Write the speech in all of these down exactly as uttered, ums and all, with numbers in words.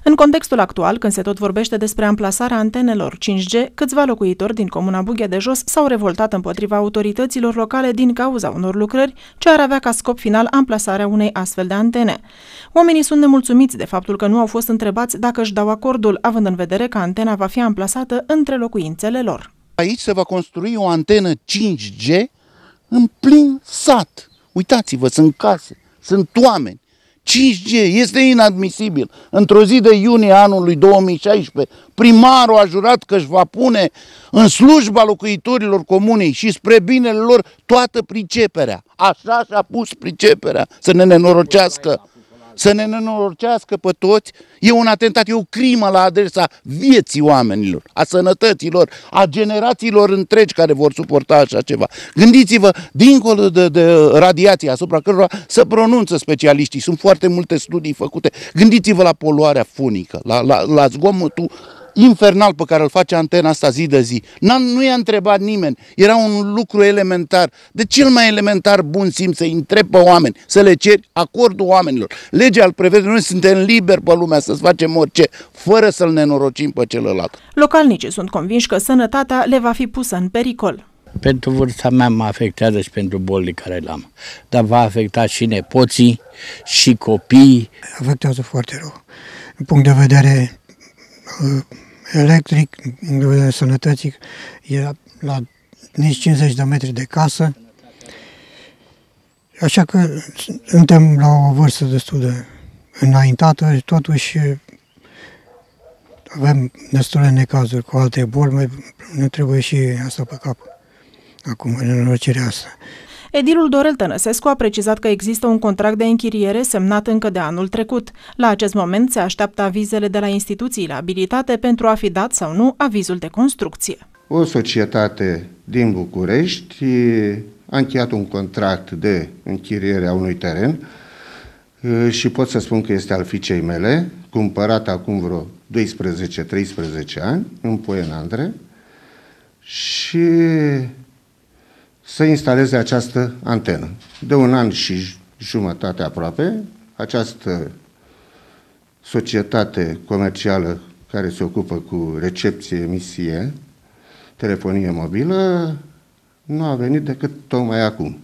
În contextul actual, când se tot vorbește despre amplasarea antenelor cinci G, câțiva locuitori din comuna Bughea de Jos s-au revoltat împotriva autorităților locale din cauza unor lucrări ce ar avea ca scop final amplasarea unei astfel de antene. Oamenii sunt nemulțumiți de faptul că nu au fost întrebați dacă își dau acordul, având în vedere că antena va fi amplasată între locuințele lor. Aici se va construi o antenă cinci G în plin sat. Uitați-vă, sunt case, sunt oameni. cinci G este inadmisibil. Într-o zi de iunie anului două mii șaisprezece, primarul a jurat că își va pune în slujba locuitorilor comunei și spre binele lor toată priceperea. Așa și-a pus priceperea să ne nenorocească. Să ne nenorocească pe toți. E un atentat, e o crimă la adresa vieții oamenilor, a sănătății lor, a generațiilor întregi care vor suporta așa ceva. Gândiți-vă, dincolo de, de radiație asupra cărora se pronunță specialiștii, sunt foarte multe studii făcute. Gândiți-vă la poluarea fonică, la, la, la zgomotul infernal pe care îl face antena asta zi de zi. Nu i-a întrebat nimeni, era un lucru elementar, de cel mai elementar bun simț să-i întrebi pe oameni, să le ceri acordul oamenilor. Legea îl prevede, noi suntem liberi pe lumea să facem orice, fără să-l nenorocim pe celălalt. Localnicii sunt convinși că sănătatea le va fi pusă în pericol. Pentru vârsta mea mă afectează și pentru bolile care le-am, dar va afecta și nepoții, și copiii. Afectează foarte rău. Din punct de vedere electric, din punct de vedere sănătății, e la nici cincizeci de metri de casă. Așa că suntem la o vârstă destul de înaintată și totuși avem destule necazuri cu alte boli, ne trebuie și asta pe cap, acum, în nenorocirea asta. Edilul Dorel Tănăsescu a precizat că există un contract de închiriere semnat încă de anul trecut. La acest moment se așteaptă avizele de la instituțiile abilitate pentru a fi dat sau nu avizul de construcție. O societate din București a încheiat un contract de închiriere a unui teren și pot să spun că este al fiicei mele, cumpărat acum vreo doisprezece treisprezece ani, în Poienandre, și să instaleze această antenă. De un an și jumătate aproape, această societate comercială care se ocupă cu recepție, emisie, telefonie mobilă, nu a venit decât tocmai acum.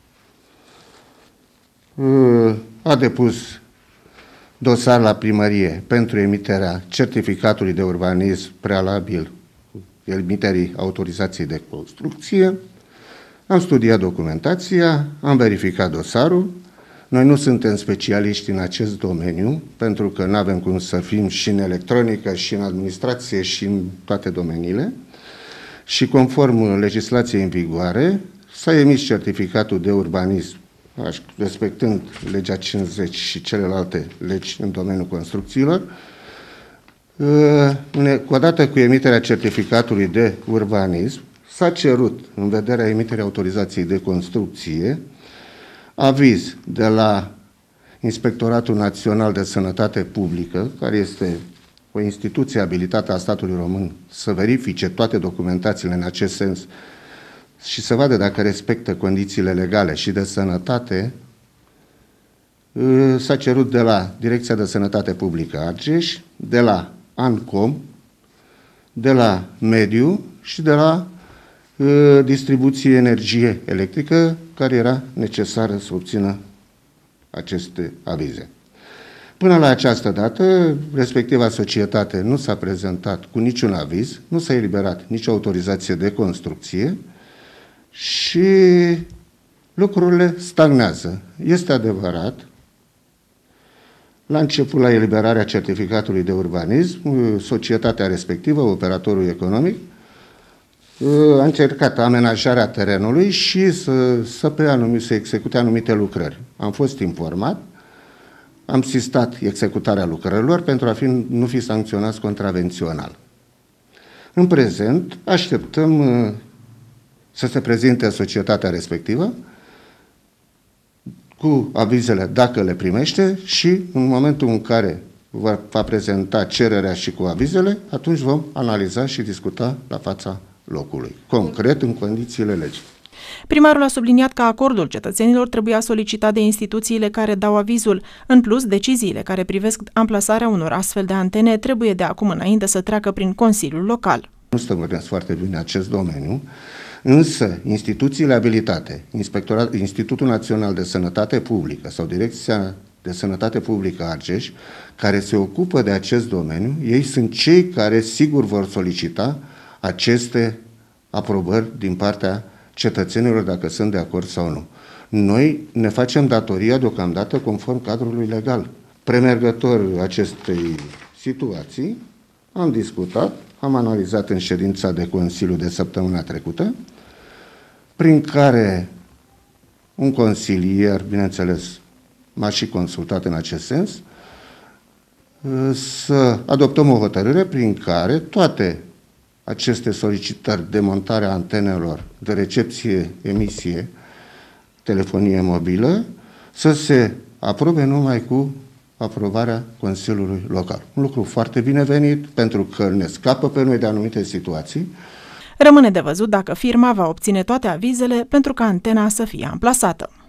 A depus dosar la primărie pentru emiterea certificatului de urbanism prealabil emiterii autorizației de construcție. Am studiat documentația, am verificat dosarul. Noi nu suntem specialiști în acest domeniu, pentru că nu avem cum să fim și în electronică, și în administrație, și în toate domeniile. Și conform legislației în vigoare, s-a emis certificatul de urbanism, respectând legea cincizeci și celelalte legi în domeniul construcțiilor. Odată cu emiterea certificatului de urbanism, s-a cerut, în vederea emiterii autorizației de construcție, aviz de la Inspectoratul Național de Sănătate Publică, care este o instituție abilitată a statului român să verifice toate documentațiile în acest sens și să vadă dacă respectă condițiile legale și de sănătate. S-a cerut de la Direcția de Sănătate Publică Argeș, de la ANCOM, de la Mediu și de la distribuție energie electrică, care era necesară să obțină aceste avize. Până la această dată, respectiva societate nu s-a prezentat cu niciun aviz, nu s-a eliberat nicio autorizație de construcție și lucrurile stagnează. Este adevărat, la început, la eliberarea certificatului de urbanism, societatea respectivă, operatorul economic, a încercat amenajarea terenului și să, să, pe anumite, să execute anumite lucrări. Am fost informat, am sistat executarea lucrărilor pentru a fi, nu fi sancționați contravențional. În prezent, așteptăm să se prezinte societatea respectivă cu avizele dacă le primește și în momentul în care va, va prezenta cererea și cu avizele, atunci vom analiza și discuta la fața locului, concret, în condițiile legii. Primarul a subliniat că acordul cetățenilor trebuia solicitat de instituțiile care dau avizul. În plus, deciziile care privesc amplasarea unor astfel de antene trebuie de acum înainte să treacă prin Consiliul Local. Nu stăpânesc foarte bine acest domeniu, însă instituțiile abilitate, Institutul Național de Sănătate Publică sau Direcția de Sănătate Publică Argeș, care se ocupă de acest domeniu, ei sunt cei care sigur vor solicita aceste aprobări din partea cetățenilor dacă sunt de acord sau nu. Noi ne facem datoria deocamdată conform cadrului legal. Premergător acestei situații, am discutat, am analizat în ședința de Consiliu de săptămâna trecută, prin care un consilier, bineînțeles, m-a și consultat în acest sens, să adoptăm o hotărâre prin care toate aceste solicitări de montare a antenelor de recepție, emisie, telefonie mobilă, să se aprobe numai cu aprobarea Consiliului Local. Un lucru foarte binevenit, pentru că ne scapă pe noi de anumite situații. Rămâne de văzut dacă firma va obține toate avizele pentru ca antena să fie amplasată.